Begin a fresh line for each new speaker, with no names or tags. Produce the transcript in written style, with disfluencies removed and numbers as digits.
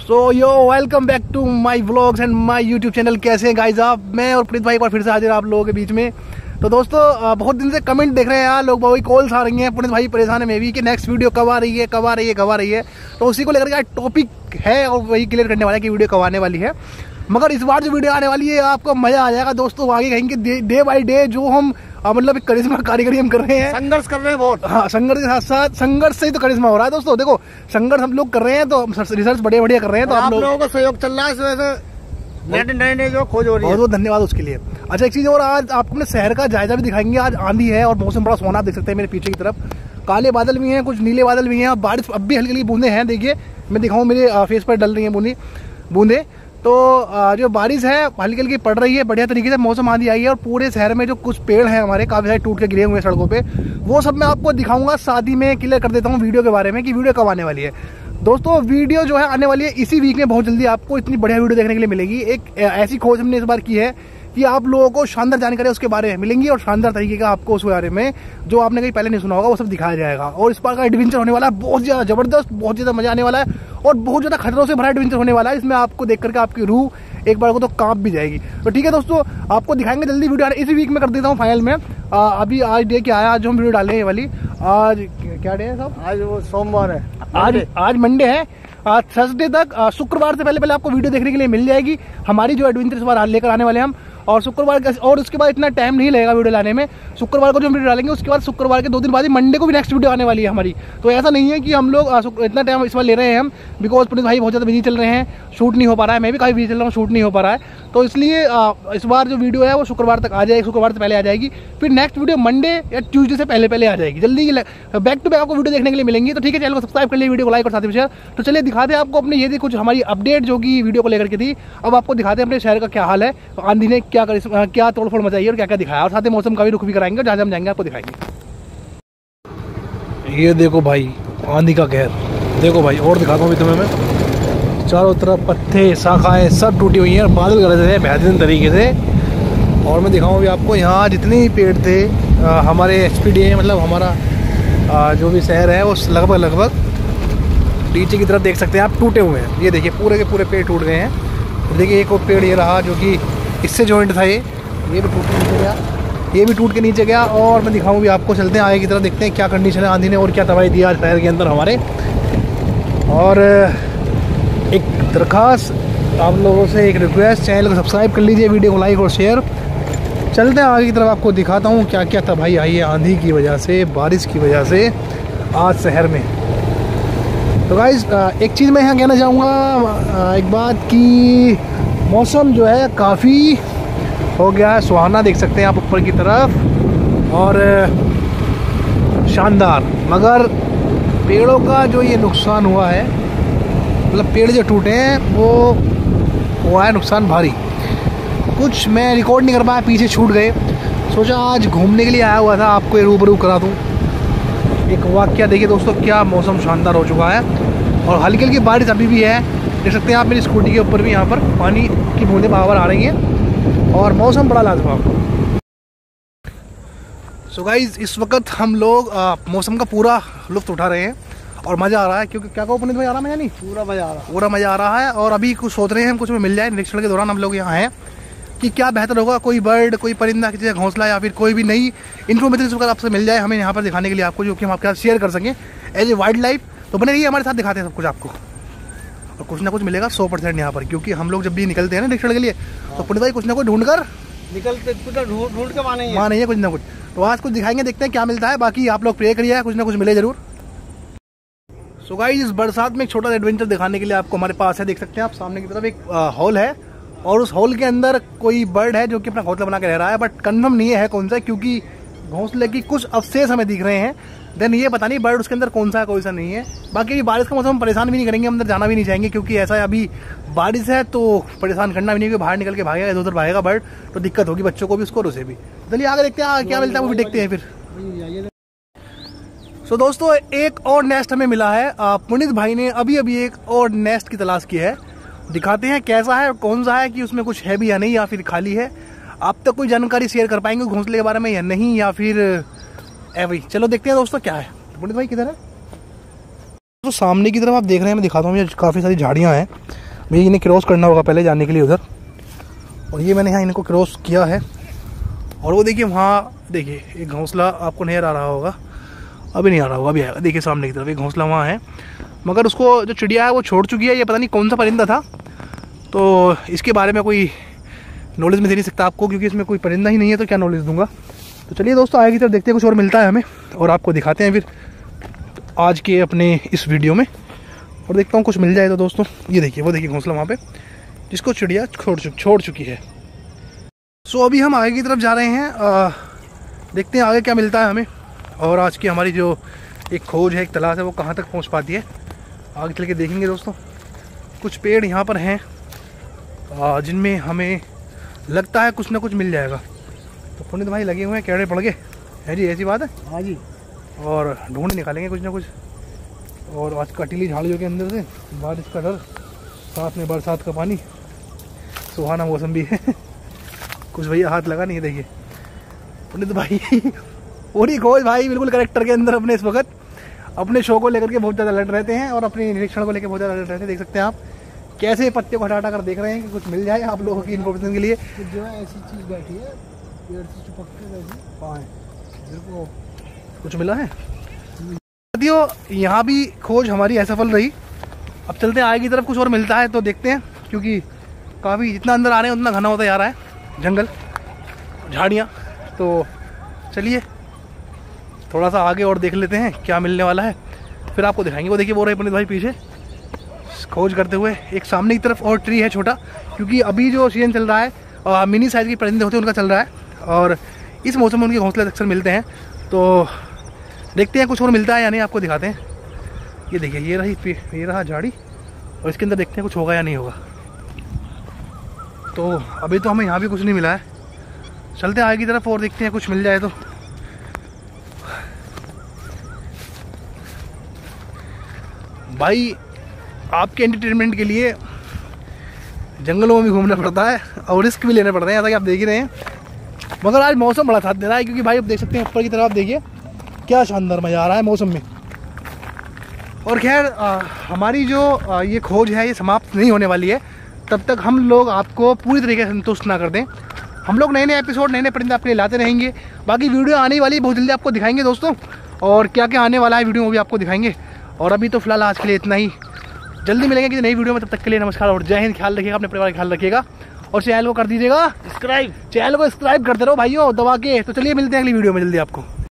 So yo welcome back to my vlogs and my YouTube channel. कैसे हैं guys आप? मैं और प्रीत भाई एक बार फिर से हाजिर आप लोगों के बीच में। तो दोस्तों बहुत दिन से कमेंट देख रहे हैं यार, लोग बहुत कॉल्स आ रही हैं, पुनीत भाई परेशान है मैं भी कि नेक्स्ट वीडियो कब आ रही है कब आ रही है कब आ रही है। तो उसी को लेकर के टॉपिक है और वही क्लियर करने वाला है कि वीडियो कब आने वाली है। मगर इस बार जो वीडियो आने वाली है आपको मजा आ जाएगा दोस्तों। आगे कहेंगे डे बाई डे जो हम मतलब करिश्मा कारीगरी हम कर रहे हैं, संघर्ष कर रहे हैं बहुत। हाँ, संघर्ष के साथ साथ संघर्ष से ही तो करिश्मा हो रहा है दोस्तों। देखो संघर्ष हम लोग कर रहे हैं तो रिसर्च बढ़िया कर रहे हैं, तो आप लोगों का सहयोग चल रहा है, इस वजह से नए जो खोज हो रही है। बहुत बहुत धन्यवाद उसके लिए। अच्छा एक चीज और, आज आपको अपने शहर का जायजा भी दिखाएंगे। आज आंधी है और मौसम बड़ा सोना, देख सकते हैं मेरे पीछे की तरफ काले बादल भी हैं, कुछ नीले बादल भी हैं, बारिश अब भी हल्की हल्की बूंदे हैं। देखिए मैं दिखाऊं, मेरे फेस पर डल रही हैं बूंदे। तो जो बारिश है हल्की हल्की पड़ रही है बढ़िया तरीके से, मौसम आंधी आई है। और पूरे शहर में जो कुछ पेड़ हैं हमारे काफी सारे टूट के गिरे हुए हैं सड़कों पे, वो सब मैं आपको दिखाऊंगा। साथ ही में क्लियर कर देता हूँ वीडियो के बारे में कि वीडियो कब आने वाली है। दोस्तों वीडियो जो है आने वाली है इसी वीक में, बहुत जल्दी आपको इतनी बढ़िया वीडियो देखने के लिए मिलेगी। एक ऐसी खोज हमने इस बार की है कि आप लोगों को शानदार जानकारी उसके बारे में मिलेंगी और शानदार तरीके का आपको उस बारे में जो आपने कहीं पहले नहीं सुना होगा वो सब दिखाया जाएगा। और इस बार का एडवेंचर होने वाला है बहुत ज्यादा जबरदस्त, बहुत ज्यादा मजा आने वाला है और बहुत ज्यादा खतरों से भरा एडवेंचर होने वाला है। इसमें आपको देख करके आपकी रूह एक बार को तो कांप भी जाएगी। तो ठीक है दोस्तों, आपको दिखाएंगे जल्दी वीडियो इसी वीक में कर देता हूँ फाइनल में। अभी आज डे क्या है, आज जो हम वीडियो डाल रहे हैं ये वाली, आज क्या डे है साहब? आज वो सोमवार है, आज मंडे है। थर्सडे तक शुक्रवार से पहले आपको वीडियो देखने के लिए मिल जाएगी हमारी जो एडवेंचर इस बार लेकर आने वाले हम। और शुक्रवार और उसके बाद इतना टाइम नहीं लगेगा वीडियो लाने में। शुक्रवार को जो वीडियो डालेंगे उसके बाद शुक्रवार के 2 दिन बाद ही मंडे को भी नेक्स्ट वीडियो आने वाली है हमारी। तो ऐसा नहीं है कि हम लोग इतना टाइम इस बार ले रहे हैं हम, बिकॉज पुनीत भाई बहुत ज़्यादा बिजी चल रहे हैं, शूट नहीं हो पा रहा है, मैं भी काफ़ी बिजी चल रहा हूँ, शूट नहीं हो पा रहा है। तो इसलिए इस बार जो वीडियो है वो शुक्रवार तक आ जाएगी, शुक्रवार से पहले आ जाएगी। फिर नेक्स्ट वीडियो मंडे या ट्यूजडे से पहले आ जाएगी। जल्दी बैक टू बैक आपको वीडियो देखने के लिए मिलेंगी। तो ठीक है, चैनल को सब्सक्राइब कर लिए, वीडियो को लाइक और साथ में शेयर। तो चलिए दिखाते हैं आपको अपने, ये थी कुछ हमारी अपडेट जो कि वीडियो को लेकर के थी। अब आपको दिखाते हैं अपने शहर का क्या हाल है, आंधी ने क्या तोड़फोड़ मचाई और क्या क्या दिखाया, और साथ ही मौसम का भी रुख भी कराएंगे, जहाँ हम जाएंगे आपको दिखाएंगे। ये देखो भाई आंधी का कहर, देखो भाई और दिखाता हूँ तुम्हें मैं। चारों तरफ पत्ते शाखाएं सब टूटी हुई हैं, बादल गरज हैं बेहतरीन तरीके से। और मैं दिखाऊँ भी आपको, यहाँ जितने भी पेड़ थे हमारे SPDA मतलब हमारा जो भी शहर है वो लगभग नीचे की तरफ देख सकते हैं आप, टूटे हुए हैं। ये देखिए पूरे के पूरे पेड़ टूट गए हैं। देखिए एक और पेड़ ये रहा जो कि इससे जॉइंट था, ये भी टूट के नीचे गया, ये भी टूट के नीचे गया। और मैं दिखाऊँ भी आपको, चलते हैं आगे की तरफ, देखते हैं क्या कंडीशन है आंधी ने और क्या तबाही दिया शहर के अंदर हमारे। और एक दरख्वास्त आप लोगों से, एक रिक्वेस्ट, चैनल को सब्सक्राइब कर लीजिए, वीडियो को लाइक और शेयर। चलते हैं आगे की तरफ, आपको दिखाता हूँ क्या क्या तबाही आई है आंधी की वजह से, बारिश की वजह से आज शहर में। तो गाइस एक चीज़ मैं यहाँ कहना चाहूँगा, एक बात की, मौसम जो है काफ़ी हो गया है सुहाना, देख सकते हैं आप ऊपर की तरफ, और शानदार। मगर पेड़ों का जो ये नुकसान हुआ है, मतलब पेड़ जो टूटे हैं वो हुआ है नुकसान भारी। कुछ मैं रिकॉर्ड नहीं कर पाया, पीछे छूट गए। सोचा आज घूमने के लिए आया हुआ था, आपको रूबरू करा दूँ एक वाक़या। देखिए दोस्तों क्या मौसम शानदार हो चुका है और हल्की हल्की बारिश अभी भी है, देख सकते हैं आप मेरी स्कूटी के ऊपर भी यहाँ पर पानी की बूंदें बार आ रही हैं और मौसम बड़ा लाजवाब। सो गाइस इस वक्त हम लोग मौसम का पूरा लुत्फ़ उठा रहे हैं और मज़ा आ रहा है, क्योंकि क्या कहो पुनीत भाई, आ रहा मज़ा? नहीं, पूरा मज़ा आ रहा है। और अभी कुछ सोच रहे हैं हम, कुछ में मिल जाए निरीक्षण के दौरान हम लोग यहाँ हैं कि क्या बेहतर होगा, कोई बर्ड, कोई परिंदा, किसी का घोंसला या फिर कोई भी नई इन्फॉर्मेशन अगर आपसे मिल जाए हमें यहाँ पर दिखाने के लिए आपको, जो कि हम आपके साथ शेयर कर सकें एज ए वाइल्ड लाइफ। तो बने रहिए हमारे साथ, दिखाते हैं सब कुछ आपको और कुछ ना कुछ मिलेगा 100% यहाँ पर। क्योंकि हम लोग जब भी निकलते हैं ना निरीक्षण के लिए तो पुनीत भाई कुछ ना कुछ ढूंढ कर निकलते, ढूंढ के माने है कुछ ना कुछ। तो आज कुछ दिखाएंगे, देखते हैं क्या मिलता है। बाकी आप लोग प्रे करिए कुछ ना कुछ मिले जरूर। सो गाइस इस बरसात में एक छोटा सा एडवेंचर दिखाने के लिए आपको हमारे पास है, देख सकते हैं आप सामने की तरफ एक हॉल है और उस हॉल के अंदर कोई बर्ड है जो कि अपना घोंसला बना के रह रहा है, बट कंफर्म नहीं है कौन सा, क्योंकि घोंसले की कुछ अवशेष हमें दिख रहे हैं। देन ये पता नहीं बर्ड उसके अंदर कौन सा है, कोई सा नहीं है। बाकी बारिश का मौसम हम परेशान भी नहीं करेंगे, अंदर जाना भी नहीं चाहेंगे, क्योंकि ऐसा है अभी बारिश है तो परेशान करना भी नहीं, क्योंकि बाहर निकल के भागेगा, इधर उधर भागेगा बर्ड तो दिक्कत होगी बच्चों को भी, उसको और उसे भी। चलिए आगे देखते हैं क्या मिलता है, वो भी देखते हैं फिर। सो दोस्तों एक और नेस्ट हमें मिला है, पुनीत भाई ने अभी एक और नेस्ट की तलाश की है। दिखाते हैं कैसा है, कौन सा है, कि उसमें कुछ है भी या नहीं या फिर खाली है। आप तक कोई जानकारी शेयर कर पाएंगे घोंसले के बारे में या नहीं, या फिर भाई चलो देखते हैं दोस्तों क्या है। पुनीत भाई किधर है? तो सामने की तरफ आप देख रहे हैं, मैं दिखाता हूँ, ये काफ़ी सारी झाड़ियाँ हैं। मुझे इन्हें क्रॉस करना होगा पहले जाने के लिए उधर, और ये मैंने यहाँ इनको क्रॉस किया है। और वो देखिए वहाँ देखिए एक घोंसला आपको नजर आ रहा होगा, अभी नहीं आ रहा होगा, अभी आएगा। देखिए सामने की तरफ एक घोंसला वहाँ है, मगर उसको जो चिड़िया है वो छोड़ चुकी है। ये पता नहीं कौन सा परिंदा था, तो इसके बारे में कोई नॉलेज में दे नहीं सकता आपको, क्योंकि इसमें कोई परिंदा ही नहीं है, तो क्या नॉलेज दूंगा। तो चलिए दोस्तों आगे की तरफ देखते हैं, कुछ और मिलता है हमें और आपको दिखाते हैं फिर आज के अपने इस वीडियो में, और देखता हूँ कुछ मिल जाए तो। दोस्तों ये देखिए, वो देखिए घोंसला वहाँ पे जिसको चिड़िया छोड़ चुकी है। सो अभी हम आगे की तरफ जा रहे हैं, देखते हैं आगे क्या मिलता है हमें, और आज की हमारी जो एक खोज है, एक तलाश है, वो कहाँ तक पहुँच पाती है। आगे चल के देखेंगे दोस्तों। कुछ पेड़ यहाँ पर हैं जिनमें हमें लगता है कुछ ना कुछ मिल जाएगा। तो पुनीत भाई लगे हुए हैं, केड़े पड़ गए है जी, ऐसी बात है।
हाँ जी,
और ढूंढ निकालेंगे कुछ ना कुछ। और आज कटीली झाड़ियों के अंदर से बारिश का डर, साथ में बरसात का पानी, सुहाना मौसम भी है। कुछ भैया हाथ लगा नहीं है, देखिए पुनीत भाई पूरी खोज भाई बिल्कुल करेक्टर के अंदर अपने इस वक्त अपने शो को लेकर के बहुत ज़्यादा अलर्ट रहते हैं, और अपने निरीक्षण को लेकर बहुत ज़्यादा अलर्ट रहते हैं। देख सकते हैं आप कैसे पत्ते को हटा कर देख रहे हैं कि कुछ मिल जाए आप लोगों की इन्फॉर्मेशन के लिए।
तो जो है ऐसी चीज़ बैठी है पेड़ से चिपक के, वैसे
हाँ
मेरे को
कुछ मिला है साथियों। यहाँ भी खोज हमारी असफल रही। अब चलते हैं आगे की तरफ, कुछ और मिलता है तो देखते हैं, क्योंकि काफ़ी जितना अंदर आ रहे हैं उतना घना होता जा रहा है जंगल, झाड़ियाँ। तो चलिए थोड़ा सा आगे और देख लेते हैं क्या मिलने वाला है, फिर आपको दिखाएंगे। वो देखिए वो रहे पुनीत भाई पीछे खोज करते हुए। एक सामने की तरफ और ट्री है छोटा, क्योंकि अभी जो सीजन चल रहा है मिनी साइज़ के परिंदे होते हैं उनका चल रहा है, और इस मौसम में उनके घोंसले अक्सर मिलते हैं। तो देखते हैं कुछ और मिलता है या नहीं, आपको दिखाते हैं। ये देखिए ये रहा झाड़ी, और इसके अंदर देखते हैं कुछ होगा या नहीं होगा। तो अभी तो हमें यहाँ भी कुछ नहीं मिला है, चलते हैं आगे की तरफ और देखते हैं कुछ मिल जाए तो। भाई आपके एंटरटेनमेंट के लिए जंगलों में भी घूमना पड़ता है और रिस्क भी लेने पड़ते हैं, ऐसा कि आप देख ही रहे हैं। मगर आज मौसम बड़ा साथ दे रहा है, क्योंकि भाई आप देख सकते हैं ऊपर की तरफ, आप देखिए क्या शानदार मज़ा आ रहा है मौसम में। और खैर हमारी जो ये खोज है ये समाप्त नहीं होने वाली है तब तक हम लोग आपको पूरी तरीके से संतुष्ट ना कर दें। हम लोग नए नए एपिसोड, नए नए परिंदे आपके लिए लाते रहेंगे। बाकी वीडियो आने वाली बहुत जल्दी आपको दिखाएंगे दोस्तों, और क्या क्या आने वाला है वीडियो में भी आपको दिखाएंगे। और अभी तो फिलहाल आज के लिए इतना ही, जल्दी मिलेंगे किसी नई वीडियो में। तब तक के लिए नमस्कार और जय हिंद। ख्याल रखिएगा, अपने परिवार का ख्याल रखिएगा, और चैनल को कर दीजिएगा सब्सक्राइब। चैनल को सब्सक्राइब करते रहो भाइयों दबा के। तो चलिए मिलते हैं अगली वीडियो में जल्दी आपको।